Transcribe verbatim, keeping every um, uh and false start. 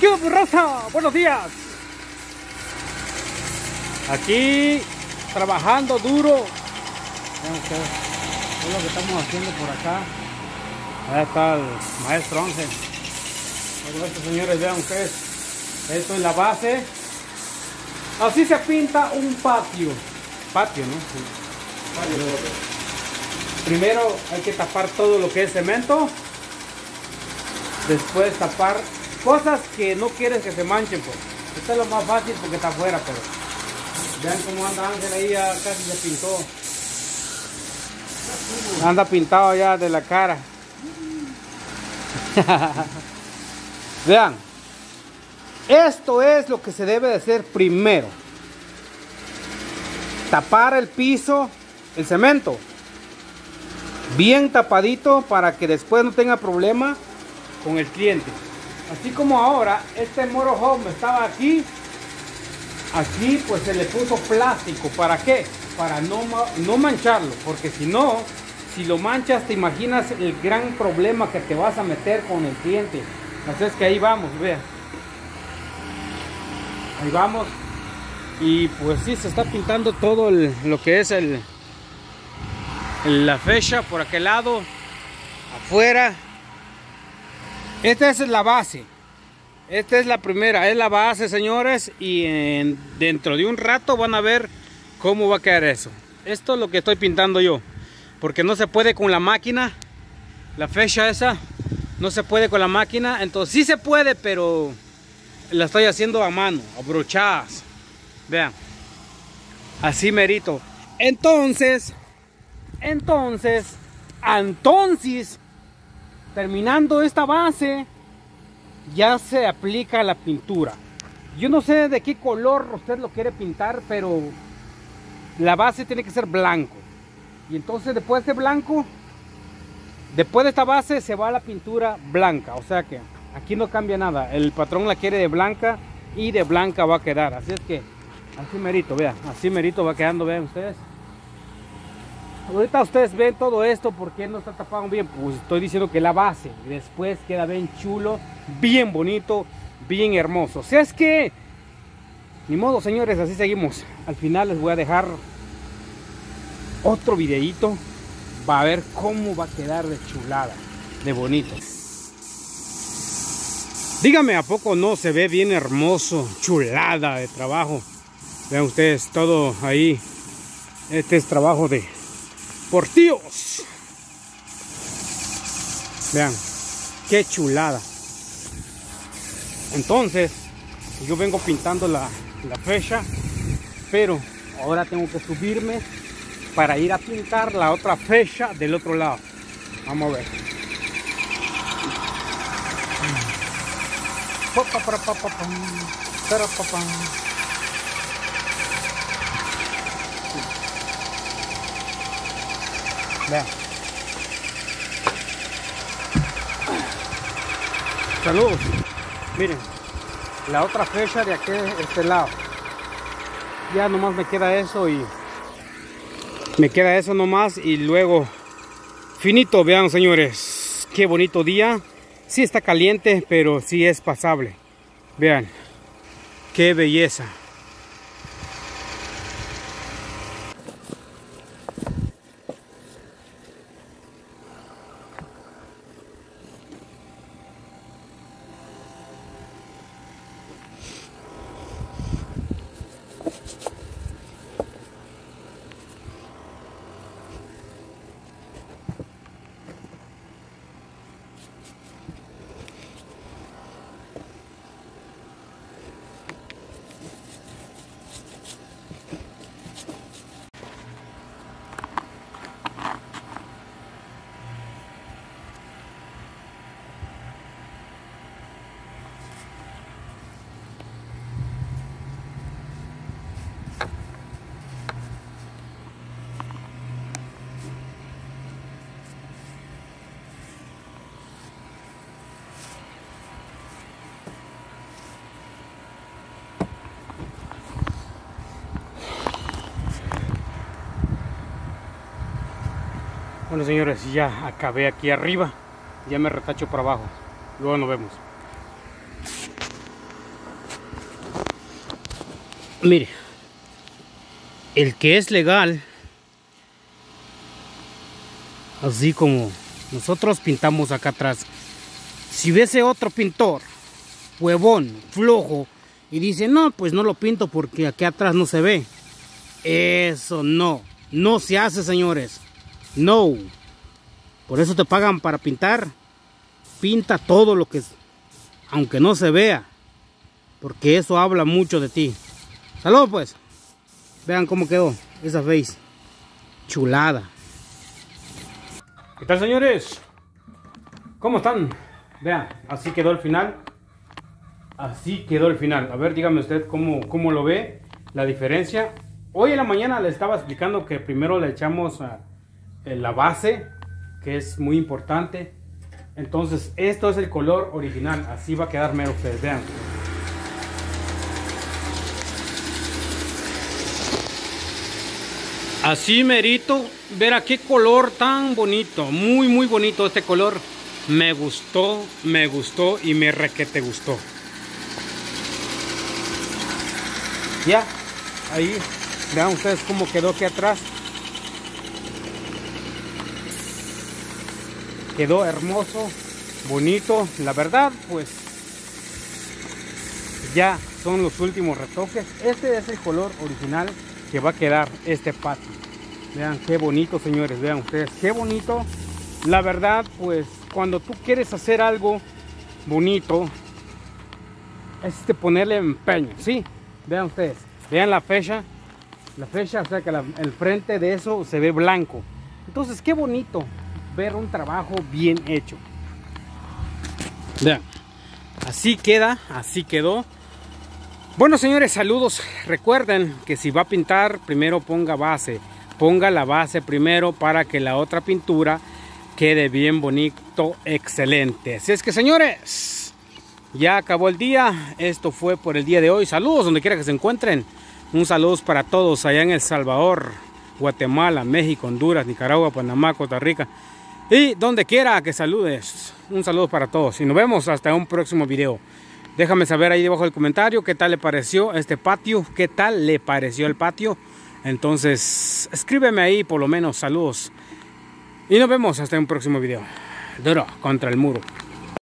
¿Qué onda, raza? Buenos días. Aquí trabajando duro. Vean ustedes, es lo que estamos haciendo por acá. Ahí está el maestro Ángel. Bueno, estos señores, vean ustedes. Esto es la base. Así se pinta un patio. Patio, ¿no? Sí. Patio. Primero hay que tapar todo lo que es cemento. Después tapar cosas que no quieres que se manchen, pues. Esto es lo más fácil porque está afuera, pero vean cómo anda Ángel ahí, ya casi se pintó. Anda pintado ya de la cara. Vean, esto es lo que se debe de hacer primero. Tapar el piso, el cemento, bien tapadito para que después no tenga problema con el cliente. Así como ahora, este Moro Home estaba aquí, aquí pues se le puso plástico. ¿Para qué? Para no, no mancharlo, porque si no, si lo manchas, te imaginas el gran problema que te vas a meter con el cliente. Así es que ahí vamos, vean. Ahí vamos. Y pues sí, se está pintando todo el, lo que es el, el la fecha por aquel lado, afuera. Esta es la base. Esta es la primera, es la base, señores. Y en, dentro de un rato van a ver cómo va a quedar eso. Esto es lo que estoy pintando yo, porque no se puede con la máquina. La fecha esa no se puede con la máquina. Entonces sí se puede, pero la estoy haciendo a mano, a brochadas. Vean, así merito. Entonces, entonces, entonces, terminando esta base, ya se aplica la pintura. Yo no sé de qué color usted lo quiere pintar, pero la base tiene que ser blanco. Y entonces después de blanco, después de esta base se va a la pintura blanca. O sea que aquí no cambia nada. El patrón la quiere de blanca y de blanca va a quedar. Así es que así merito, vean, así merito va quedando, vean ustedes. Ahorita ustedes ven todo esto, porque no está tapado bien. Pues estoy diciendo que la base después queda bien chulo, bien bonito, bien hermoso. O sea, es que ni modo, señores, así seguimos. Al final les voy a dejar otro videito. Va a ver cómo va a quedar de chulada, de bonito. Dígame, ¿a poco no se ve bien hermoso? Chulada de trabajo. Vean ustedes todo ahí. Este es trabajo de portillos. Vean, qué chulada. Entonces, yo vengo pintando la, la fecha, pero ahora tengo que subirme para ir a pintar la otra fecha del otro lado. Vamos a ver. Vean. Saludos. Miren, la otra fecha de aquí, este lado. Ya nomás me queda eso y me queda eso nomás y luego finito. Vean, señores, qué bonito día. Sí está caliente, pero sí es pasable. Vean, qué belleza. Bueno, señores, ya acabé aquí arriba. Ya me retacho para abajo. Luego nos vemos. Mire, el que es legal, así como nosotros pintamos acá atrás, si hubiese otro pintor huevón, flojo, y dice no, pues no lo pinto porque aquí atrás no se ve, eso no, no se hace, señores. No, por eso te pagan para pintar. Pinta todo lo que, aunque no se vea, porque eso habla mucho de ti. Saludos pues. Vean cómo quedó esa face. Chulada. ¿Qué tal, señores? ¿Cómo están? Vean, así quedó el final. Así quedó el final. A ver, dígame usted cómo, cómo lo ve, la diferencia. Hoy en la mañana le estaba explicando que primero le echamos a, a la base, que es muy importante. Entonces, esto es el color original. Así va a quedar mero, ustedes vean. Así merito. Verá qué color tan bonito. Muy, muy bonito este color. Me gustó, me gustó y me requete gustó. Ya, ahí. Vean ustedes cómo quedó aquí atrás. Quedó hermoso, bonito. La verdad, pues ya son los últimos retoques. Este es el color original que va a quedar este patio. Vean qué bonito, señores. Vean ustedes qué bonito. La verdad, pues cuando tú quieres hacer algo bonito, es de ponerle empeño, ¿sí? Vean ustedes. Vean la fecha. La fecha, o sea que la, el frente de eso se ve blanco. Entonces, qué bonito ver un trabajo bien hecho. Vean, así queda, así quedó. Bueno, señores, saludos. Recuerden que si va a pintar, primero ponga base. Ponga la base primero para que la otra pintura quede bien bonito, excelente. Así es que, señores, ya acabó el día. Esto fue por el día de hoy. Saludos donde quiera que se encuentren. Un saludo para todos allá en El Salvador, Guatemala, México, Honduras, Nicaragua, Panamá, Costa Rica y donde quiera que saludes. Un saludo para todos y nos vemos hasta un próximo video. Déjame saber ahí debajo del comentario qué tal le pareció este patio, qué tal le pareció el patio. Entonces escríbeme ahí por lo menos. Saludos y nos vemos hasta un próximo video. Duro contra el muro.